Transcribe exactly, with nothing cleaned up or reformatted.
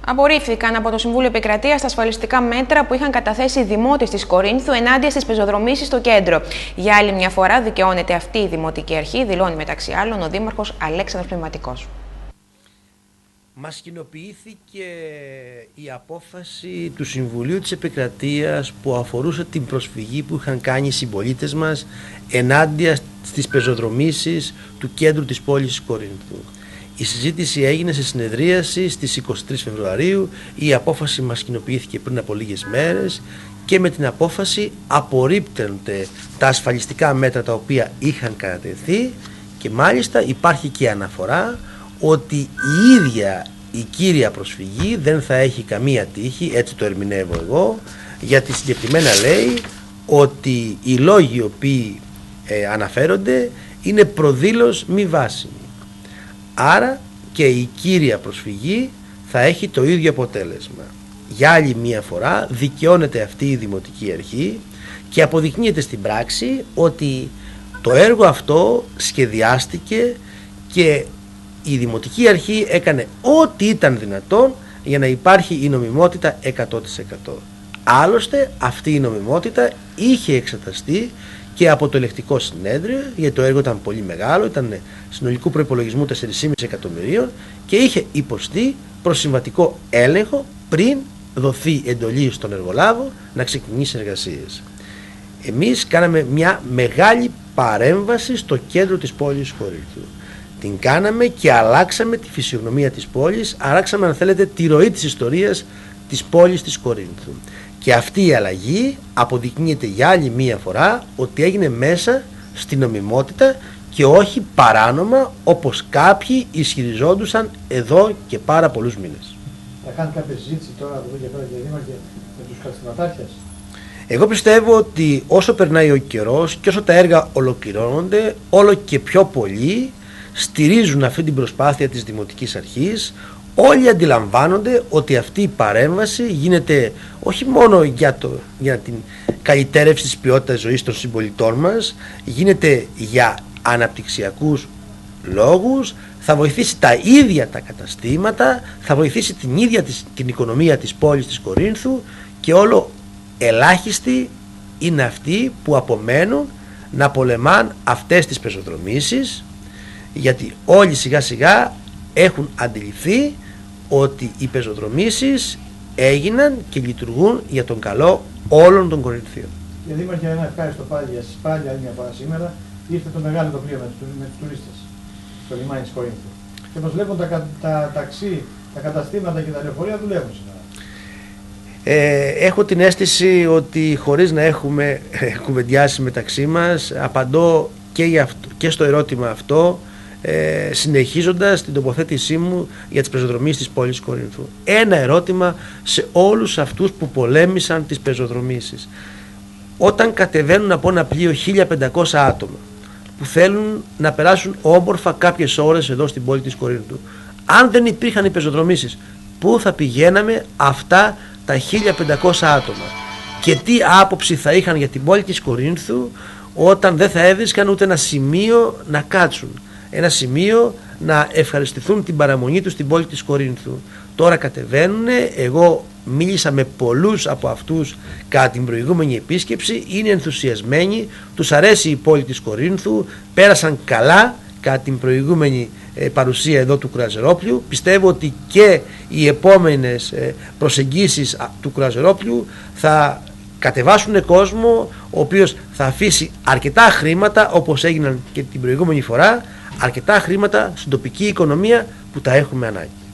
Απορρίφθηκαν από το Συμβούλιο Επικρατείας τα ασφαλιστικά μέτρα που είχαν καταθέσει οι δημότες της Κορίνθου ενάντια στις πεζοδρομήσεις στο κέντρο. Για άλλη μια φορά δικαιώνεται αυτή η δημοτική αρχή, δηλώνει μεταξύ άλλων ο Δήμαρχος Αλέξανδρος Πνευματικός. Μας κοινοποιήθηκε η απόφαση του Συμβουλίου της Επικρατείας που αφορούσε την προσφυγή που είχαν κάνει οι συμπολίτες μας ενάντια στις πεζοδρομήσεις του κέντρου της πόλης της Κορίνθου. Η συζήτηση έγινε σε συνεδρίαση στις είκοσι τρεις Φεβρουαρίου, η απόφαση μας κοινοποιήθηκε πριν από λίγες μέρες και με την απόφαση απορρίπτονται τα ασφαλιστικά μέτρα τα οποία είχαν κατατεθεί και μάλιστα υπάρχει και αναφορά ότι η ίδια η κύρια προσφυγή δεν θα έχει καμία τύχη, έτσι το ερμηνεύω εγώ, γιατί συγκεκριμένα λέει ότι οι λόγοι οι οποίοι ε, αναφέρονται είναι προδήλως μη βάσιμοι. Άρα και η κύρια προσφυγή θα έχει το ίδιο αποτέλεσμα. Για άλλη μία φορά δικαιώνεται αυτή η Δημοτική Αρχή και αποδεικνύεται στην πράξη ότι το έργο αυτό σχεδιάστηκε και η Δημοτική Αρχή έκανε ό,τι ήταν δυνατόν για να υπάρχει η νομιμότητα εκατό τοις εκατό. Άλλωστε αυτή η νομιμότητα είχε εξεταστεί και από το ελεκτικό συνέδριο, γιατί το έργο ήταν πολύ μεγάλο, ήταν συνολικού προϋπολογισμού τέσσερα κόμμα πέντε εκατομμυρίων και είχε υποστεί προσυμβατικό έλεγχο πριν δοθεί εντολή στον εργολάβο να ξεκινήσει εργασίες. Εμείς κάναμε μια μεγάλη παρέμβαση στο κέντρο της πόλης Κορίνθου. Την κάναμε και αλλάξαμε τη φυσιογνωμία της πόλης, αλλάξαμε αν θέλετε τη ροή της ιστορίας της πόλης της Κορίνθου. Και αυτή η αλλαγή αποδεικνύεται για άλλη μία φορά ότι έγινε μέσα στην νομιμότητα και όχι παράνομα όπως κάποιοι ισχυριζόντουσαν εδώ και πάρα πολλούς μήνες. Θα κάνει κάποια συζήτηση τώρα από εδώ και πέρα, κύριε Δήμαρχε, με τους καταστηματάρχες? Εγώ πιστεύω ότι όσο περνάει ο καιρός και όσο τα έργα ολοκληρώνονται, όλο και πιο πολλοί στηρίζουν αυτή την προσπάθεια της Δημοτικής Αρχής. Όλοι αντιλαμβάνονται ότι αυτή η παρέμβαση γίνεται όχι μόνο για, το, για την καλυτέρευση της ποιότητας ζωής των συμπολιτών μας, γίνεται για αναπτυξιακούς λόγους, θα βοηθήσει τα ίδια τα καταστήματα, θα βοηθήσει την ίδια της, την οικονομία της πόλης της Κορίνθου και όλο ελάχιστοι είναι αυτοί που απομένουν να πολεμάν αυτές τις πεζοδρομήσεις, γιατί όλοι σιγά σιγά έχουν αντιληφθεί ότι οι πεζοδρομήσεις έγιναν και λειτουργούν για τον καλό όλων των Κορινθίων. Κύριε Δήμαρχε, ένα ευχάριστο πάλι για σας, πάλι άλλη μια φορά σήμερα. Ήρθε το μεγάλο το πλοίο με τους, με τους τουρίστες στο λιμάνι της Κορίνθου. Και όπως βλέπουν τα, τα ταξί, τα καταστήματα και τα λεωφορεία δουλεύουν σήμερα. Ε, έχω την αίσθηση ότι χωρίς να έχουμε κουβεντιάσει μεταξύ μας, απαντώ και, για αυτό, και στο ερώτημα αυτό, Ε, συνεχίζοντας την τοποθέτησή μου για τις πεζοδρομίες της πόλης Κορίνθου. Ένα ερώτημα σε όλους αυτούς που πολέμησαν τις πεζοδρομήσεις. Όταν κατεβαίνουν από ένα πλοίο χίλια πεντακόσια άτομα που θέλουν να περάσουν όμορφα κάποιες ώρες εδώ στην πόλη της Κορίνθου, αν δεν υπήρχαν οι πεζοδρομήσεις, πού θα πηγαίναμε αυτά τα χίλια πεντακόσια άτομα και τι άποψη θα είχαν για την πόλη της Κορίνθου όταν δεν θα έβρισκαν ούτε ένα σημείο να κάτσουν, ένα σημείο να ευχαριστηθούν την παραμονή τους στην πόλη της Κορίνθου. Τώρα κατεβαίνουν, εγώ μίλησα με πολλούς από αυτούς κατά την προηγούμενη επίσκεψη, είναι ενθουσιασμένοι, τους αρέσει η πόλη της Κορίνθου, πέρασαν καλά κατά την προηγούμενη ε, παρουσία εδώ του Κουραζερόπλιου. Πιστεύω ότι και οι επόμενες ε, προσεγγίσεις του Κουραζερόπλιου θα κατεβάσουν κόσμο ο οποίος θα αφήσει αρκετά χρήματα, όπως έγιναν και την προηγούμενη φορά, αρκετά χρήματα στην τοπική οικονομία που τα έχουμε ανάγκη.